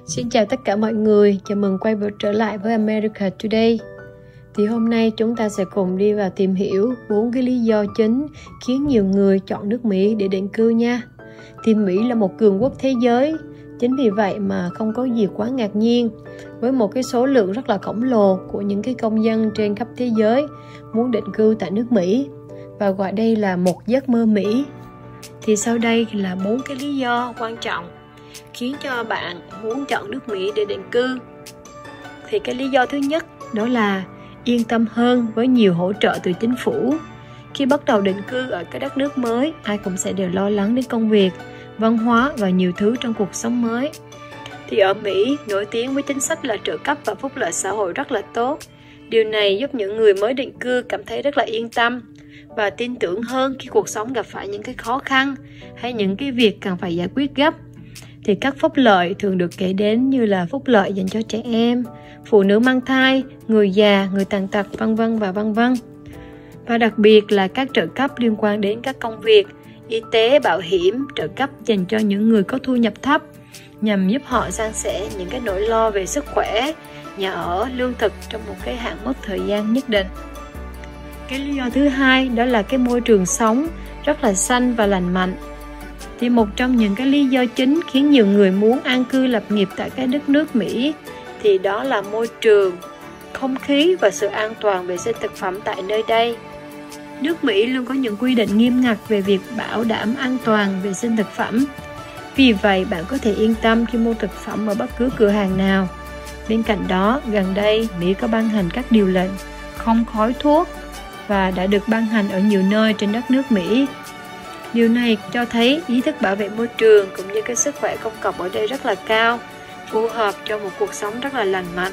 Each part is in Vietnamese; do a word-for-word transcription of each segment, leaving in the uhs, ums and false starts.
Xin chào tất cả mọi người, chào mừng quay trở lại với America Today. Thì hôm nay chúng ta sẽ cùng đi vào tìm hiểu bốn cái lý do chính khiến nhiều người chọn nước Mỹ để định cư nha. Thì Mỹ là một cường quốc thế giới, chính vì vậy mà không có gì quá ngạc nhiên với một cái số lượng rất là khổng lồ của những cái công dân trên khắp thế giới muốn định cư tại nước Mỹ, và gọi đây là một giấc mơ Mỹ. Thì sau đây là bốn cái lý do quan trọng khiến cho bạn muốn chọn nước Mỹ để định cư. Thì cái lý do thứ nhất đó là yên tâm hơn với nhiều hỗ trợ từ chính phủ. Khi bắt đầu định cư ở cái đất nước mới, ai cũng sẽ đều lo lắng đến công việc, văn hóa và nhiều thứ trong cuộc sống mới. Thì ở Mỹ nổi tiếng với chính sách là trợ cấp và phúc lợi xã hội rất là tốt. Điều này giúp những người mới định cư cảm thấy rất là yên tâm và tin tưởng hơn khi cuộc sống gặp phải những cái khó khăn hay những cái việc cần phải giải quyết gấp. Thì các phúc lợi thường được kể đến như là phúc lợi dành cho trẻ em, phụ nữ mang thai, người già, người tàn tật, vân vân và vân vân. Và đặc biệt là các trợ cấp liên quan đến các công việc, y tế, bảo hiểm, trợ cấp dành cho những người có thu nhập thấp nhằm giúp họ san sẻ những cái nỗi lo về sức khỏe, nhà ở, lương thực trong một cái hạn mức thời gian nhất định. Cái lý do thứ hai đó là cái môi trường sống rất là xanh và lành mạnh. Thì một trong những cái lý do chính khiến nhiều người muốn an cư lập nghiệp tại cái đất nước Mỹ thì đó là môi trường, không khí và sự an toàn vệ sinh thực phẩm tại nơi đây. Nước Mỹ luôn có những quy định nghiêm ngặt về việc bảo đảm an toàn vệ sinh thực phẩm. Vì vậy, bạn có thể yên tâm khi mua thực phẩm ở bất cứ cửa hàng nào. Bên cạnh đó, gần đây, Mỹ có ban hành các điều lệnh không khói thuốc và đã được ban hành ở nhiều nơi trên đất nước Mỹ. Điều này cho thấy ý thức bảo vệ môi trường cũng như cái sức khỏe công cộng ở đây rất là cao, phù hợp cho một cuộc sống rất là lành mạnh.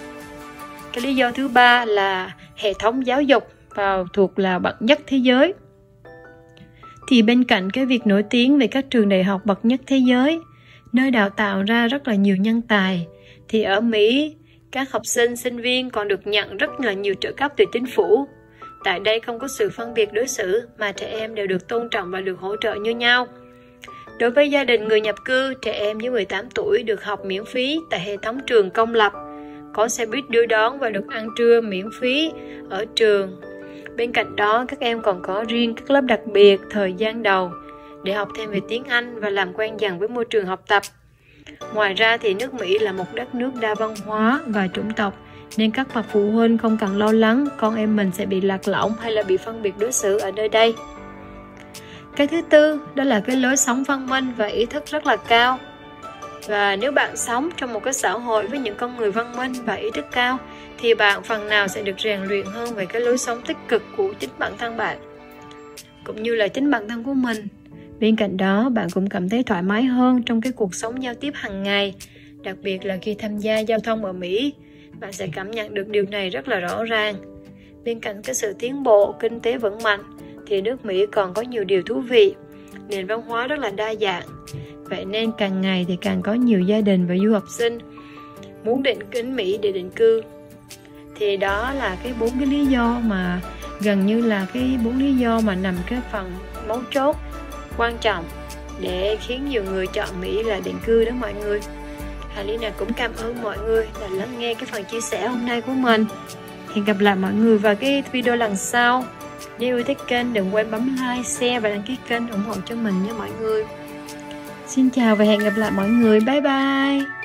Cái lý do thứ ba là hệ thống giáo dục vào thuộc là bậc nhất thế giới. Thì bên cạnh cái việc nổi tiếng về các trường đại học bậc nhất thế giới, nơi đào tạo ra rất là nhiều nhân tài, thì ở Mỹ, các học sinh, sinh viên còn được nhận rất là nhiều trợ cấp từ chính phủ. Tại đây không có sự phân biệt đối xử mà trẻ em đều được tôn trọng và được hỗ trợ như nhau. Đối với gia đình người nhập cư, trẻ em dưới mười tám tuổi được học miễn phí tại hệ thống trường công lập, có xe buýt đưa đón và được ăn trưa miễn phí ở trường. Bên cạnh đó, các em còn có riêng các lớp đặc biệt thời gian đầu để học thêm về tiếng Anh và làm quen dần với môi trường học tập. Ngoài ra thì nước Mỹ là một đất nước đa văn hóa và chủng tộc, nên các bậc phụ huynh không cần lo lắng con em mình sẽ bị lạc lõng hay là bị phân biệt đối xử ở nơi đây. Cái thứ tư đó là cái lối sống văn minh và ý thức rất là cao. Và nếu bạn sống trong một cái xã hội với những con người văn minh và ý thức cao thì bạn phần nào sẽ được rèn luyện hơn về cái lối sống tích cực của chính bản thân bạn cũng như là chính bản thân của mình. Bên cạnh đó, bạn cũng cảm thấy thoải mái hơn trong cái cuộc sống giao tiếp hàng ngày, đặc biệt là khi tham gia giao thông ở Mỹ. Bạn sẽ cảm nhận được điều này rất là rõ ràng. Bên cạnh cái sự tiến bộ, kinh tế vững mạnh thì nước Mỹ còn có nhiều điều thú vị, nền văn hóa rất là đa dạng. Vậy nên càng ngày thì càng có nhiều gia đình và du học sinh muốn định cư Mỹ để định cư. Thì đó là cái bốn cái lý do mà gần như là cái bốn lý do mà nằm cái phần mấu chốt quan trọng để khiến nhiều người chọn Mỹ là định cư đó mọi người. Hà Lina cũng cảm ơn mọi người đã lắng nghe cái phần chia sẻ hôm nay của mình. Hẹn gặp lại mọi người vào cái video lần sau. Nếu yêu thích kênh đừng quên bấm like, share và đăng ký kênh ủng hộ cho mình nhé mọi người. Xin chào và hẹn gặp lại mọi người. Bye bye.